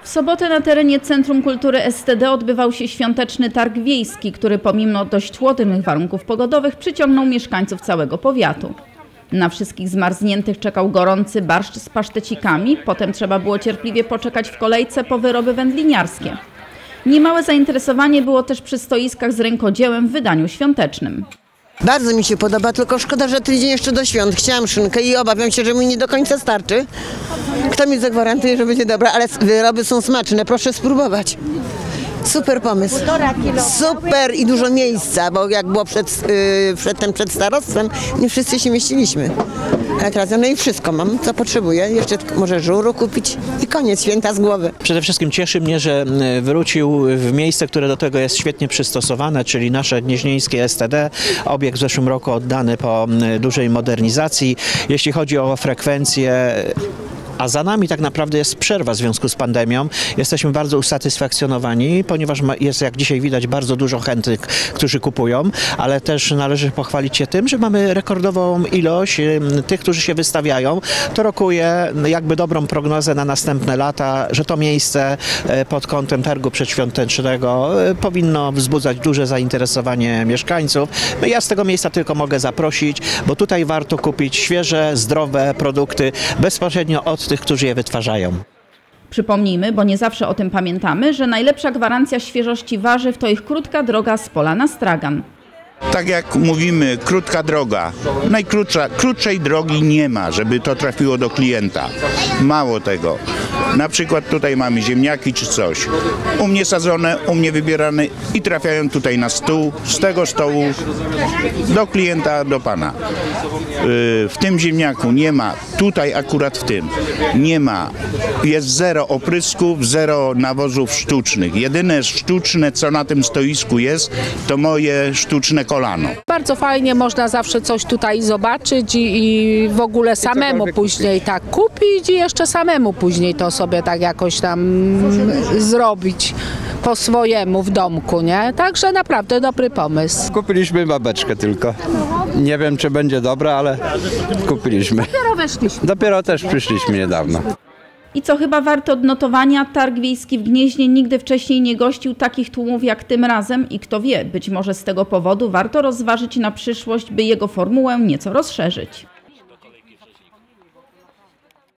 W sobotę na terenie Centrum Kultury STD odbywał się świąteczny targ wiejski, który pomimo dość chłodnych warunków pogodowych przyciągnął mieszkańców całego powiatu. Na wszystkich zmarzniętych czekał gorący barszcz z pasztecikami, potem trzeba było cierpliwie poczekać w kolejce po wyroby wędliniarskie. Niemałe zainteresowanie było też przy stoiskach z rękodziełem w wydaniu świątecznym. Bardzo mi się podoba, tylko szkoda, że tydzień jeszcze do świąt. Chciałam szynkę i obawiam się, że mi nie do końca starczy. Kto mi zagwarantuje, że będzie dobra, ale wyroby są smaczne, proszę spróbować. Super pomysł. Super i dużo miejsca, bo jak było przed starostwem, nie wszyscy się mieściliśmy. Ale teraz no i wszystko mam, co potrzebuję. Jeszcze może żuru kupić i koniec, święta z głowy. Przede wszystkim cieszy mnie, że wrócił w miejsce, które do tego jest świetnie przystosowane, czyli nasze gnieźnieńskie STD. Obiekt w zeszłym roku oddany po dużej modernizacji. Jeśli chodzi o frekwencję, a za nami tak naprawdę jest przerwa w związku z pandemią. Jesteśmy bardzo usatysfakcjonowani, ponieważ jest, jak dzisiaj widać, bardzo dużo chętnych, którzy kupują, ale też należy pochwalić się tym, że mamy rekordową ilość tych, którzy się wystawiają. To rokuje jakby dobrą prognozę na następne lata, że to miejsce pod kątem targu przedświątecznego powinno wzbudzać duże zainteresowanie mieszkańców. Ja z tego miejsca tylko mogę zaprosić, bo tutaj warto kupić świeże, zdrowe produkty bezpośrednio od tych, którzy je wytwarzają. Przypomnijmy, bo nie zawsze o tym pamiętamy, że najlepsza gwarancja świeżości warzyw to ich krótka droga z pola na stragan. Tak jak mówimy, krótka droga. Krótszej drogi nie ma, żeby to trafiło do klienta. Mało tego. Na przykład tutaj mamy ziemniaki czy coś. U mnie sadzone, u mnie wybierane i trafiają tutaj na stół, z tego stołu do klienta, do pana. W tym ziemniaku nie ma, tutaj akurat w tym, nie ma, jest zero oprysków, zero nawozów sztucznych. Jedyne sztuczne, co na tym stoisku jest, to moje sztuczne kolano. Bardzo fajnie, można zawsze coś tutaj zobaczyć i w ogóle samemu później tak kupić i jeszcze samemu później to sobie tak jakoś tam zrobić po swojemu w domku, nie? Także naprawdę dobry pomysł. Kupiliśmy babeczkę tylko. Nie wiem, czy będzie dobra, ale kupiliśmy. Dopiero weszliśmy. Dopiero też przyszliśmy niedawno. I co chyba warte odnotowania, targ wiejski w Gnieźnie nigdy wcześniej nie gościł takich tłumów jak tym razem i kto wie, być może z tego powodu warto rozważyć na przyszłość, by jego formułę nieco rozszerzyć.